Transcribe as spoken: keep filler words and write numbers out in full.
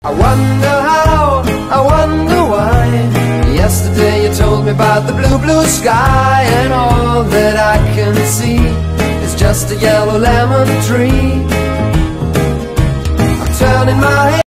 I wonder how, I wonder why. Yesterday you told me about the blue, blue sky, and all that I can see is just a yellow lemon tree.